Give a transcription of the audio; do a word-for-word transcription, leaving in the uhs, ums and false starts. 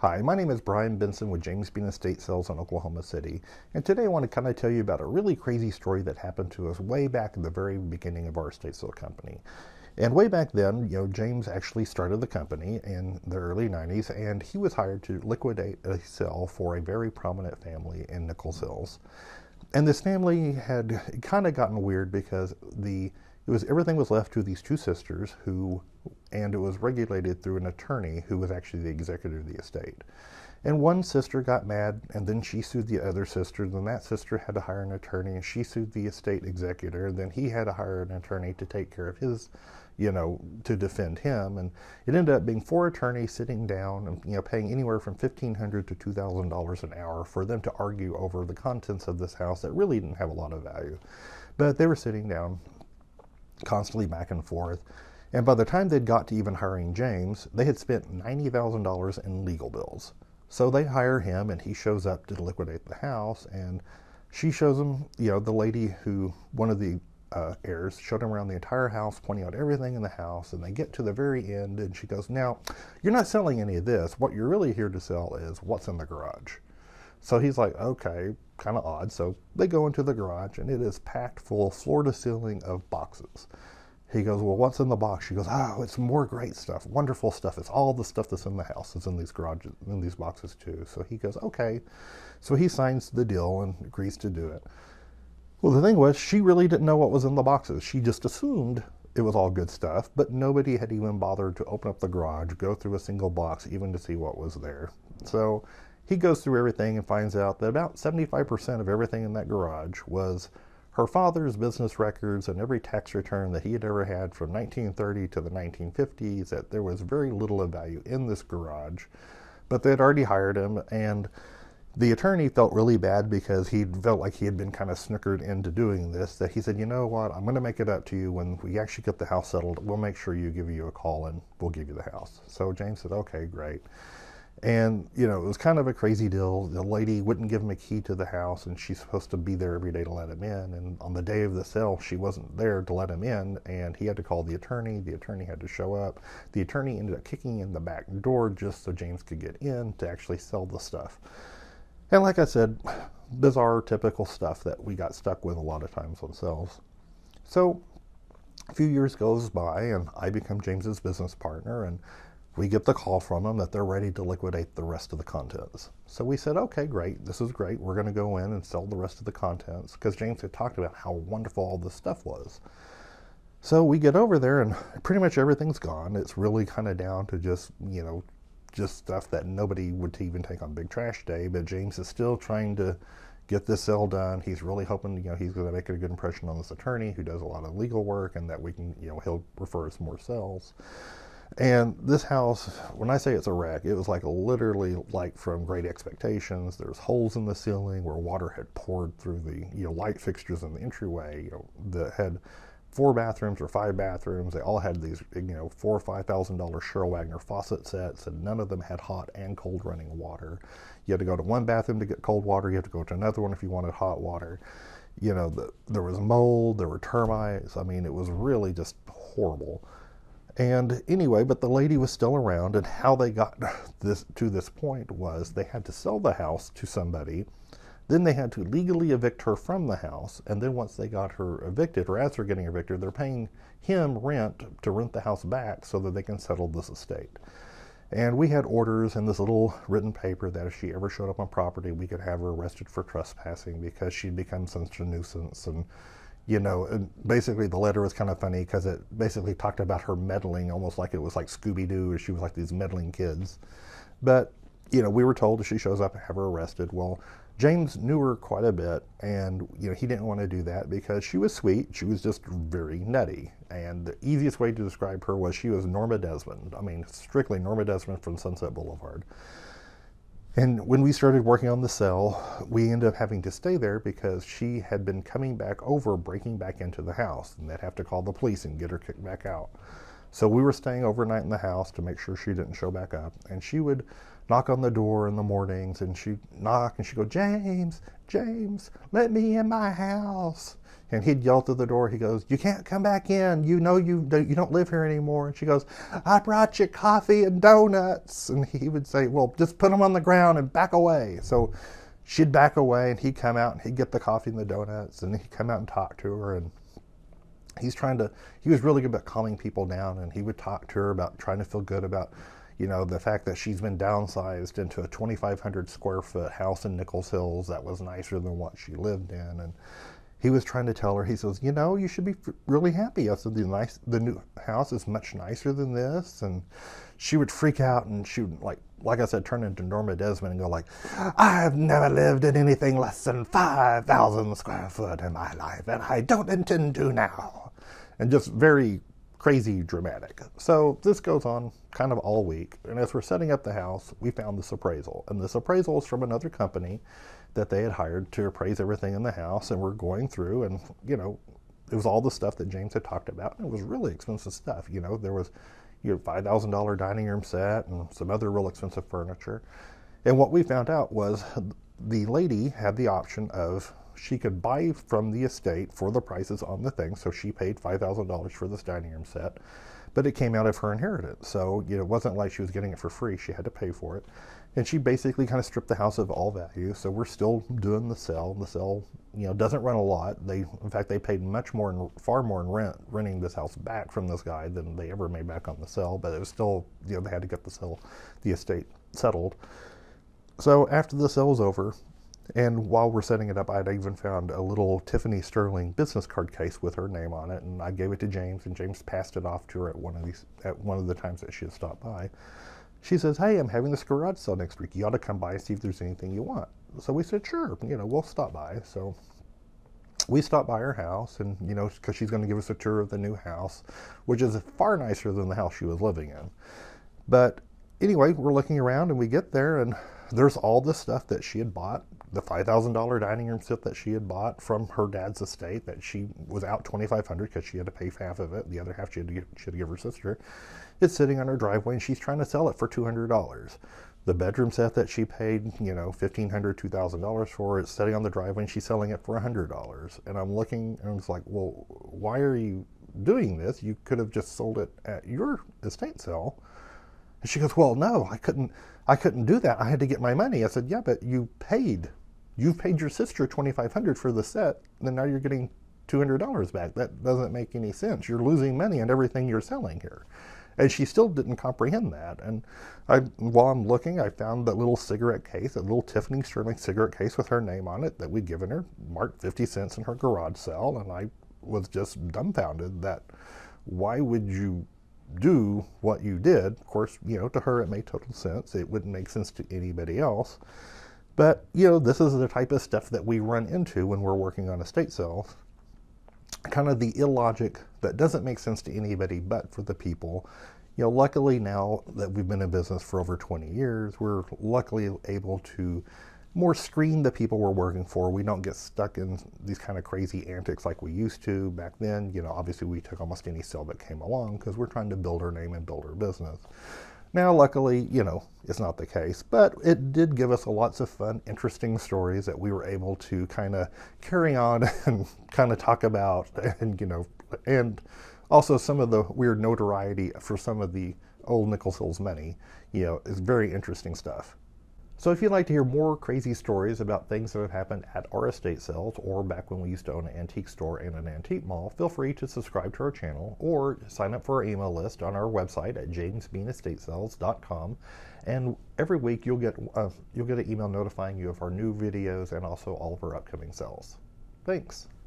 Hi, my name is Brian Benson with James Bean Estate Sales in Oklahoma City, and today I want to kind of tell you about a really crazy story that happened to us way back at the very beginning of our estate sale company. And way back then, you know, James actually started the company in the early nineties, and he was hired to liquidate a sale for a very prominent family in Nichols Hills. And this family had kind of gotten weird because the it was everything was left to these two sisters who, and it was regulated through an attorney who was actually the executor of the estate. And one sister got mad, and then she sued the other sister. Then that sister had to hire an attorney, and she sued the estate executor. And then he had to hire an attorney to take care of his, you know, to defend him. And it ended up being four attorneys sitting down and, you know, paying anywhere from fifteen hundred dollars to two thousand dollars an hour for them to argue over the contents of this house that really didn't have a lot of value. But they were sitting down constantly back and forth. And by the time they'd got to even hiring James, they had spent ninety thousand dollars in legal bills. So they hire him, and he shows up to liquidate the house, and she shows him, you know, the lady who, one of the uh, heirs, showed him around the entire house, pointing out everything in the house, and they get to the very end, and she goes, "Now, you're not selling any of this. What you're really here to sell is what's in the garage." So he's like, okay, kind of odd. So they go into the garage, and it is packed full, floor to ceiling, of boxes. He goes, "Well, what's in the box?" She goes, "Oh, it's more great stuff, wonderful stuff. It's all the stuff that's in the house. It's in these garages, in these boxes too." So he goes, "Okay." So he signs the deal and agrees to do it. Well, the thing was, she really didn't know what was in the boxes. She just assumed it was all good stuff, but nobody had even bothered to open up the garage, go through a single box, even to see what was there. So he goes through everything and finds out that about seventy-five percent of everything in that garage was her father's business records and every tax return that he had ever had from nineteen thirty to the nineteen fifties, that there was very little of value in this garage. But they had already hired him, and the attorney felt really bad because he felt like he had been kind of snookered into doing this, that he said, "You know what, I'm going to make it up to you when we actually get the house settled. We'll make sure you give you a call and we'll give you the house." So James said, "Okay, great." And, you know, it was kind of a crazy deal. The lady wouldn't give him a key to the house, and she's supposed to be there every day to let him in. And on the day of the sale, she wasn't there to let him in, and he had to call the attorney. The attorney had to show up. The attorney ended up kicking in the back door just so James could get in to actually sell the stuff. And like I said, bizarre, typical stuff that we got stuck with a lot of times on sales. So a few years goes by, and I become James's business partner, and we get the call from them that they're ready to liquidate the rest of the contents. So we said, okay, great, this is great. We're going to go in and sell the rest of the contents, because James had talked about how wonderful all this stuff was. So we get over there, and pretty much everything's gone. It's really kind of down to just, you know, just stuff that nobody would even take on Big Trash Day, but James is still trying to get this sale done. He's really hoping, you know, he's going to make a good impression on this attorney who does a lot of legal work, and that we can, you know, he'll refer us more sales. And this house, when I say it's a wreck, it was like literally like from Great Expectations. There's holes in the ceiling where water had poured through the, you know, light fixtures in the entryway. You know, that had four bathrooms or five bathrooms. They all had these, you know, four or five thousand dollar Cheryl Wagner faucet sets, and none of them had hot and cold running water. You had to go to one bathroom to get cold water. You had to go to another one if you wanted hot water. You know, the, there was mold. There were termites. I mean, it was really just horrible. And anyway, but the lady was still around, and how they got this to this point was they had to sell the house to somebody, then they had to legally evict her from the house, and then once they got her evicted, or as they're getting evicted, they're paying him rent to rent the house back so that they can settle this estate. And we had orders in this little written paper that if she ever showed up on property, we could have her arrested for trespassing because she'd become such a nuisance. And you know, and basically the letter was kind of funny because it basically talked about her meddling, almost like it was like Scooby-Doo, or she was like these meddling kids. But, you know, we were told if she shows up, have her arrested. Well, James knew her quite a bit, and, you know, he didn't want to do that because she was sweet. She was just very nutty. And the easiest way to describe her was she was Norma Desmond. I mean, strictly Norma Desmond from Sunset Boulevard. And when we started working on the sale, we ended up having to stay there because she had been coming back over, breaking back into the house, and they'd have to call the police and get her kicked back out. So we were staying overnight in the house to make sure she didn't show back up. And she would knock on the door in the mornings, and she'd knock and she'd go, James, James, let me in my house. And he'd yell through the door. He goes, you can't come back in. You know you, you don't live here anymore. And she goes, I brought you coffee and donuts. And he would say, well, just put them on the ground and back away. So she'd back away, and he'd come out and he'd get the coffee and the donuts, and he'd come out and talk to her. And he's trying to, he was really good about calming people down, and he would talk to her about trying to feel good about, you know, the fact that she's been downsized into a twenty-five hundred square foot house in Nichols Hills that was nicer than what she lived in. And he was trying to tell her, he says, you know, you should be really happy. I said, the nice, the new house is much nicer than this. And she would freak out, and she would, like, like I said, turn into Norma Desmond and go like, I've never lived in anything less than five thousand square foot in my life, and I don't intend to now. And just very crazy dramatic. So this goes on kind of all week. And as we're setting up the house, we found this appraisal. And this appraisal is from another company that they had hired to appraise everything in the house. And we're going through, and, you know, it was all the stuff that James had talked about. And it was really expensive stuff. You know, there was, you know, five thousand dollar dining room set and some other real expensive furniture. And what we found out was the lady had the option of, she could buy from the estate for the prices on the thing. So she paid five thousand dollars for this dining room set, but it came out of her inheritance. So, you know, it wasn't like she was getting it for free. She had to pay for it. And she basically kind of stripped the house of all value. So we're still doing the sale. The sale, you know, doesn't run a lot. They, in fact, they paid much more, in, far more in rent renting this house back from this guy than they ever made back on the sale. But it was still, you know, they had to get the sale, the estate settled. So after the sale was over, and while we're setting it up, I'd even found a little Tiffany Sterling business card case with her name on it, and I gave it to James, and James passed it off to her at one of these, at one of the times that she had stopped by. She says, hey, I'm having this garage sale next week. You ought to come by and see if there's anything you want. So we said, sure, you know, we'll stop by. So we stopped by her house, and, you know, because she's going to give us a tour of the new house, which is far nicer than the house she was living in. But anyway, we're looking around, and we get there, and there's all this stuff that she had bought. The five thousand dollar dining room set that she had bought from her dad's estate that she was out twenty-five hundred dollars because she had to pay half of it. The other half she had to give, she had to give her sister. It's sitting on her driveway, and she's trying to sell it for two hundred dollars. The bedroom set that she paid, you know, fifteen hundred dollars, two thousand dollars for, it's sitting on the driveway, and she's selling it for one hundred dollars. And I'm looking, and it's like, well, why are you doing this? You could have just sold it at your estate sale. And she goes, well, no, I couldn't, I couldn't do that. I had to get my money. I said, yeah, but you paid. You've paid your sister twenty-five hundred dollars for the set, and now you're getting two hundred dollars back. That doesn't make any sense. You're losing money on everything you're selling here. And she still didn't comprehend that. And I, while I'm looking, I found that little cigarette case, a little Tiffany Sterling cigarette case with her name on it that we'd given her, marked fifty cents in her garage sale. And I was just dumbfounded that why would you do what you did? Of course, you know, to her it made total sense. It wouldn't make sense to anybody else. But, you know, this is the type of stuff that we run into when we're working on estate sales. Kind of the illogic that doesn't make sense to anybody but for the people. You know, luckily now that we've been in business for over twenty years, we're luckily able to more screen the people we're working for. We don't get stuck in these kind of crazy antics like we used to back then. You know, obviously we took almost any sale that came along because we're trying to build our name and build our business. Now, luckily, you know, it's not the case, but it did give us lots of fun, interesting stories that we were able to kind of carry on and kind of talk about, and, you know, and also some of the weird notoriety for some of the old Nichols Hills money, you know, is very interesting stuff. So if you'd like to hear more crazy stories about things that have happened at our estate sales or back when we used to own an antique store and an antique mall, feel free to subscribe to our channel or sign up for our email list on our website at james bean estate sales dot com. And every week you'll get uh, you'll get an email notifying you of our new videos and also all of our upcoming sales. Thanks.